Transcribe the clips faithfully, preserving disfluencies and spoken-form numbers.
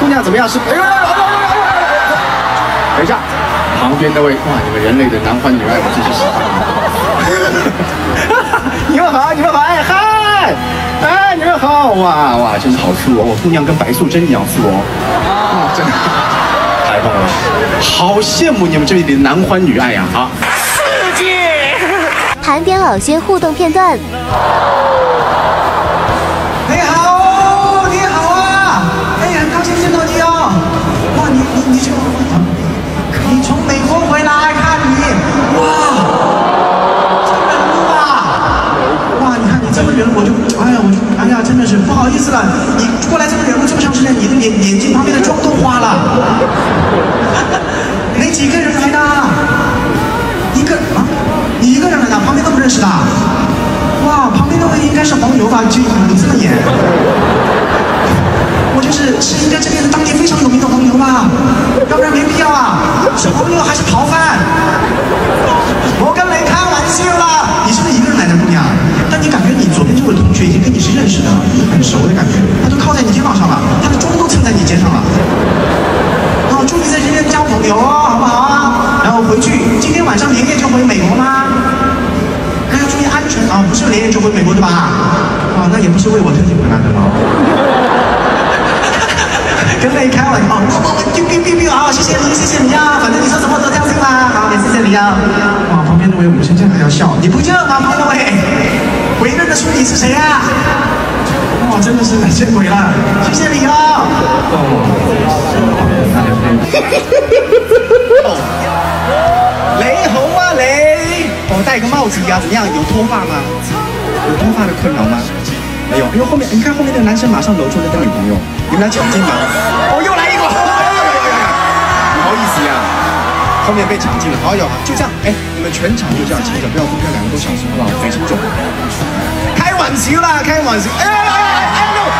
姑娘怎么样？是？哎呦！等一下，旁边那位，哇，你们人类的男欢女爱，我真是喜欢。你们好，你们好，哎嗨，哎，你们好，哇哇，真是好粗哦！姑娘跟白素贞一样粗哦，哇，真的太棒了，好羡慕你们这里的男欢女爱呀！啊，刺激！ 盘点老些互动片段。 你好，你好啊！哎呀，很高兴见到你哦。哇，你你你从你从美国回来，看你，哇，这人物啊！哇，你看你这么人，我就哎呀，我就哎呀，真的是不好意思了。你过来这么人物这么长时间，你的眼眼睛旁边的妆都花了。没几个人来的，一个啊，你一个人来的，旁边都不认识的。哇，旁边那位应该是黄牛吧？就你这么演，我就是是应该这边的当地非常有名的黄牛吧？要不然没必要啊！是黄牛还是逃犯？我跟你开玩笑啦！你是不是一个人来的姑娘？但你感觉你左边这位同学已经跟你是认识的，很熟的感觉，他都靠在你肩膀上了，他的妆都蹭在你肩上了。哦，祝你在这边交朋友哦，好不好啊？然后回去，今天晚上连夜就回美国吗？那要注意安全啊！不是连夜就回美国对吧？啊，那也不是为我特地回来的了。跟你开玩笑，哦，丢丢丢丢啊！谢谢你，谢谢你啊！反正你说什么都相信啦。好，也谢谢你啊。哇，旁边那位武先生还要笑，你不认吗？旁边那位，我认得出你是谁啊？哇，真的是见鬼了！谢谢你啊。雷猴啊雷！我戴个帽子呀，怎么样？有脱发吗？有脱发的困扰吗？没有，因为后面你看后面那个男生马上搂住那个女朋友，你们俩抢镜吗？哦，又来一个！不好意思呀，后面被抢镜了。好有，就这样，哎，你们全场就这样亲着，不要分开，两个都小心，好不好？嘴亲重。开玩笑啦，开玩笑！哎哎哎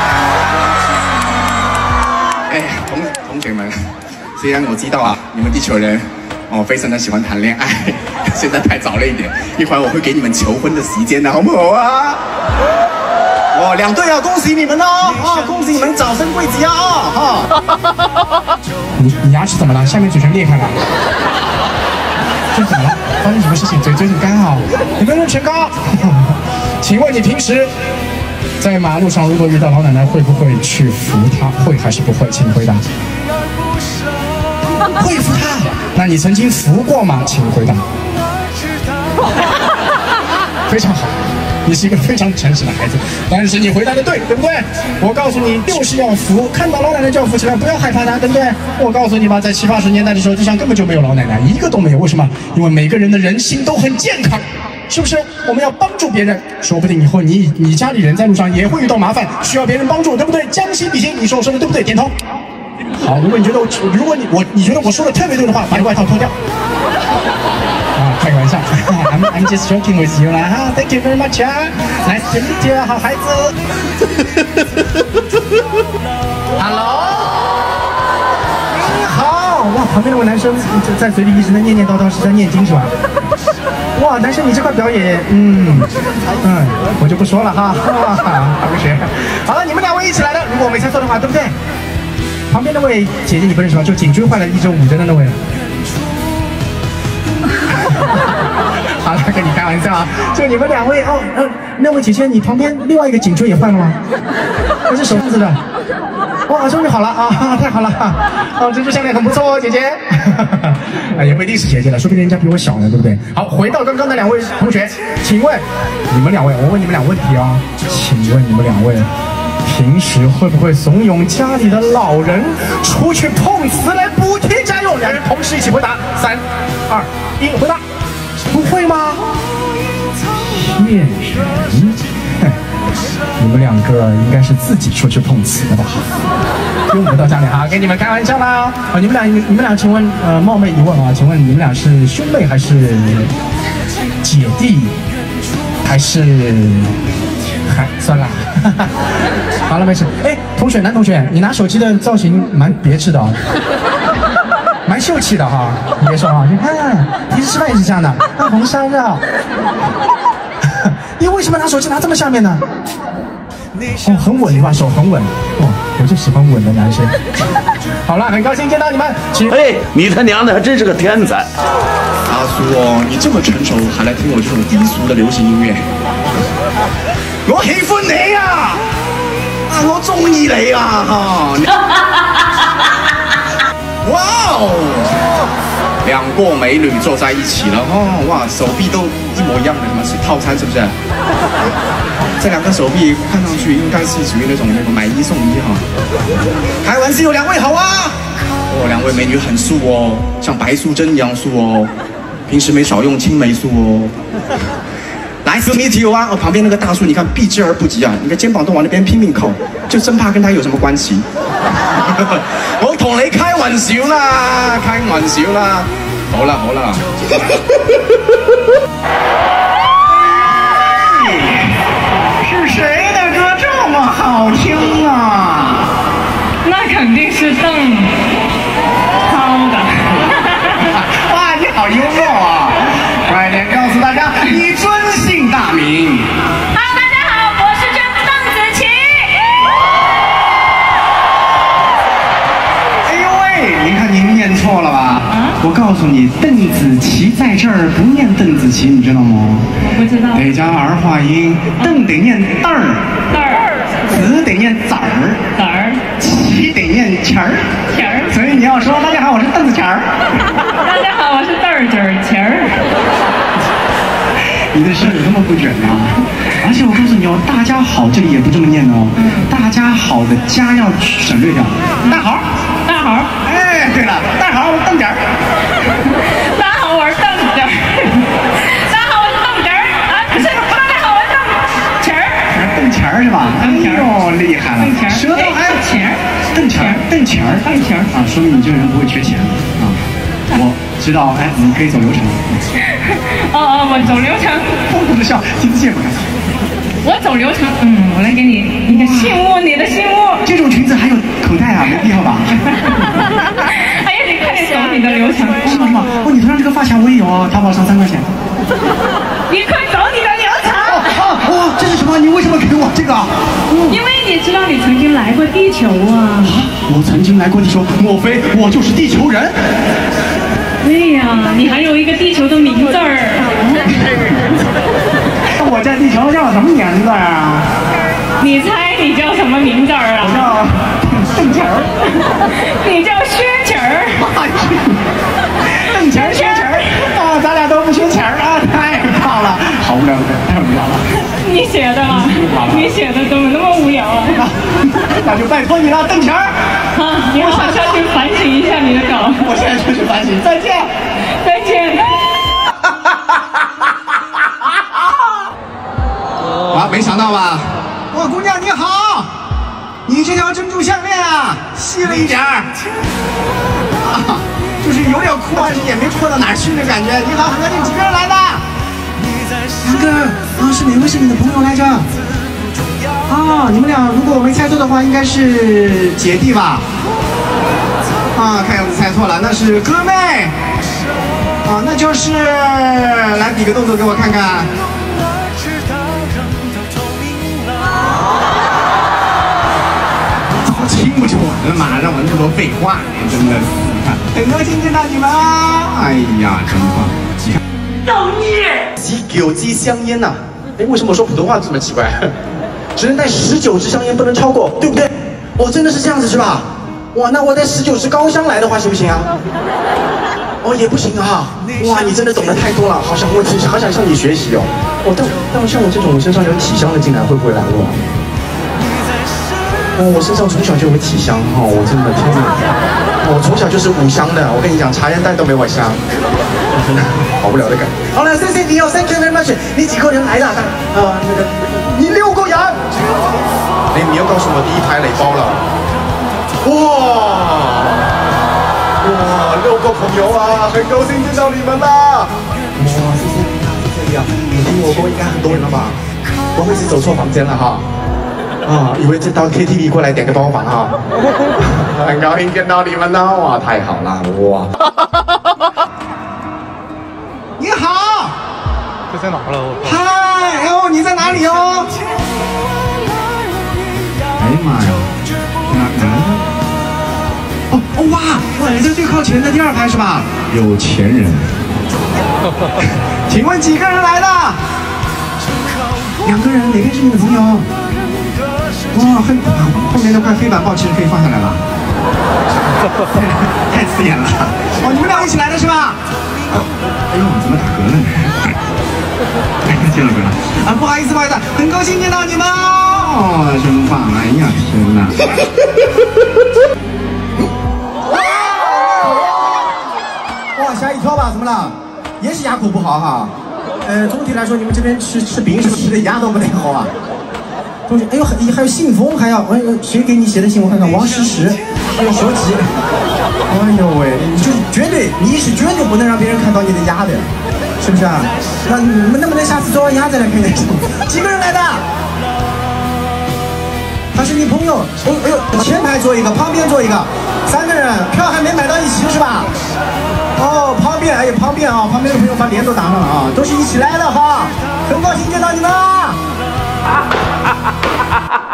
哎！哎，同同学们，虽然我知道啊，你们地球人。哦，非常的喜欢谈恋爱，现在太早了一点，一会儿我会给你们求婚的时间的，好不好啊？哦，两队啊，恭喜你们哦！啊，恭喜你们早生贵子啊！哈！ 你你牙齿怎么了？下面嘴唇裂开了？这怎么了？发生什么事情？嘴嘴很干啊！你们人全高。请问你平时在马路上如果遇到老奶奶，会不会去扶她？会还是不会？请回答。会扶她？那你曾经扶过吗？请回答。非常好，你是一个非常诚实的孩子。但是你回答的对，对不对？我告诉你，就是要扶，看到老奶奶就要扶起来，不要害怕她，对不对？我告诉你吧，在七八十年代的时候，地上根本就没有老奶奶，一个都没有。为什么？因为每个人的人心都很健康，是不是？我们要帮助别人，说不定以后你你家里人在路上也会遇到麻烦，需要别人帮助，对不对？将心比心，你说我说的对不对？点头。好，如果你觉得我，如果你我你觉得我说的特别对的话，把你外套脱掉。啊，开个玩笑 ，I'm I'm just joking with you 啦哈 ，Thank you very much 啊 ，Nice to meet you， 好孩子。Hello， 你好，哇，旁边那位男生在嘴里一直在念念叨叨，是在念经是吧？哇，男生你这块表演，嗯嗯，我就不说了哈，好同学。好了，你们两位一起来的，如果我没猜错的话，对不对？旁边那位姐姐你不认识吗？就颈椎坏了一周五针的那位。好了，跟你开玩笑啊，就你们两位哦，呃，那位姐姐你旁边另外一个颈椎也坏了吗？那是什么子的？哇，终于好了啊，太好了！哦，这只项链很不错哦，姐姐。也不一定是姐姐了，说不定人家比我小呢，对不对？好，回到刚刚的两位同学，请问你们两位，我问你们俩问题啊，请问你们两位。平时会不会怂恿家里的老人出去碰瓷来补贴家用？两人同时一起回答，三、二、一，回答。不会吗？骗人！你们两个应该是自己出去碰瓷的吧？用不到家里哈，跟你们开玩笑啦！啊，你们俩，你们俩，请问，呃，冒昧一问啊，请问你们俩是兄妹还是姐弟，还是？还算了，好了没事。哎，同学，男同学，你拿手机的造型蛮别致的啊、哦，蛮秀气的哈、哦。你别说啊，你看平时吃饭也是这样的，啊，红烧肉。你为什么拿手机拿这么下面呢？哦，很稳是吧？手很稳。哦，我就喜欢稳的男生。 好了，很高兴见到你们。请哎，你他娘的还真是个天才！ 阿苏哦，你这么成熟，还来听我这种低俗的流行音乐？我喜歡你啊！啊，我中意你啊！哇哦，两个美女坐在一起了哦，哇，手臂都一模一样的，什么是套餐是不是？这两个手臂看上去应该是属于那种那个买一送一哈。开玩笑，两位好啊！哦，两位美女很素哦，像白素贞一样素哦，平时没少用青霉素哦。Nice to meet you 啊！哦，旁边那个大叔，你看避之而不及啊，你的肩膀都往那边拼命靠，就生怕跟他有什么关系。我同你開玩笑啦，開玩笑啦。好啦好啦。 是谁的歌这么好听啊？ 那肯定是邓超的。 哇，你好幽默啊！快点告诉大家，你尊姓大名？ 哈喽，大家好，我是邓邓紫棋。 哎呦喂，您看您念错了吧？啊？我告诉你，邓紫棋在这儿不念邓紫棋，你知道吗？ 我不知道。 得加儿化音，邓得念嘚儿， 嘚儿， 子得念子儿， 子儿， 棋得念钱儿， 钱儿。 所以你要说大家好，我是邓紫钱儿。 大家好，我是嘚儿儿钱儿。 你的声有这么不准吗？而且我告诉你哦，大家好这里也不这么念哦，大家好的家要省略掉。大好， 大好， 哎，对了，大好，我邓点儿。 大家好，我是邓点儿。大家好，我是邓点儿。啊，不是，大家好，我是邓钱儿。 邓钱儿是吧？哎呦，厉害了！ 邓钱儿， 舌头还钱儿， 邓钱儿，邓钱儿， 邓钱儿啊，说明你这个人不会缺钱啊。我知道，哎，你可以走流程。 哦哦，我走流程。 疯狂的笑，金字线不看。 我走流程，嗯，我来给你一个信物，你的信物。 这种裙子还有口袋啊，没必要吧？ 哎呀，你快点走你的流程。 是吗？是吗？哦，你头上这个发卡我也有啊，淘宝上三块钱。 你快走你的流程。 哦哦，这是什么？你为什么给我这个？ 因为你知道你曾经来过地球啊。 我曾经来过地球，莫非我就是地球人？ 对呀，你还有一个地球的名字儿。 那我在地球叫什么名字啊？ 你猜你叫什么名字儿啊？ 我叫邓钱儿。 你叫薛钱儿。 邓钱儿、薛钱儿啊，咱俩都不缺钱儿啊，太棒了！好无聊的歌，太无聊了。 你写的吗？你写的怎么那么无聊啊？ 那就拜托你了，邓钱儿。 啊，你好好下去反省一下你的稿。 我现在就去反省，再见， 再见。 啊，没想到吧？ 哇，姑娘你好，你这条珍珠项链啊，细了一点儿， 啊，就是有点酷，但是也没酷到哪儿去的感觉。你好，很高兴，几个人来的？ 杨哥，啊，是哪位是你的朋友来着？啊，你们俩如果我没猜错的话，应该是姐弟吧？啊，看样子猜错了，那是哥妹。啊，那就是来比个动作给我看看。 早听不就完了嘛，让我那么多废话，真的是，你看， 很高兴见到你们啊！ 哎呀，真棒！你看， 造孽！ 几九支香烟呐、啊？哎，为什么我说普通话这么奇怪？只能带十九支香烟，不能超过，对不对？哦，真的是这样子是吧？哇，那我带十九支高香来的话行不行啊？哦，也不行啊！哇，你真的懂得太多了，好想我好想向你学习哦。哦，但但像我这种身上有体香的进来会不会拦路啊？哦，我身上从小就有体香哈、哦，我真的天哪！我从小就是五香的，我跟你讲，茶叶蛋都没我香，真的好无聊的感觉。好了，谢谢你哦 ，Thank you very much。你几个人来的？啊、呃，那个，你六个人。哎，你要告诉我第一排哪包了？哇！哇，六个朋友啊，很高兴见到你们啦！哇，谢谢你啊，谢谢你啊！你听我歌应该很多人了吧？不会是走错房间了哈？啊，以为这到 K T V 过来点个包房哈？很高兴见到你们啦！哇，太好了，哇！ 你好， 这在哪了？ 嗨，哦，你在哪里哦？ 哎呀妈呀，哪哪？哦哦， 靠前的第二排是吧？有钱人。请问几个人来的？两个人，哪边是你的朋友？哇，很后面那块黑板报其实可以放下来了。太刺眼了！哦，你们俩一起来的是吧？哎呦，怎么打嗝了呢？见了见了啊，不好意思不好意思，很高兴见到你们哦，真棒！哎呀，天哪！哇，吓一跳吧？怎么了？也是牙口不好哈。呃，总体来说，你们这边吃吃饼是不是吃的牙都不太好啊？同学，哎呦，还还有信封，还要哎呦，谁给你写的信？我看看，王诗诗，还有手机。哎呦喂，你就绝对，你是绝对不能让别人看到你的牙的，是不是啊？那你们能不能下次做完牙再来看电视？几个人来的？他是你朋友？哦，哎呦，前排坐一个，旁边坐一个，三个人，票还没买到一起是吧？哦，旁边，哎，旁边啊，旁边的朋友把脸都打上了啊，都是一起来的哈，很高兴见到你们啊！哈哈哈哈哈！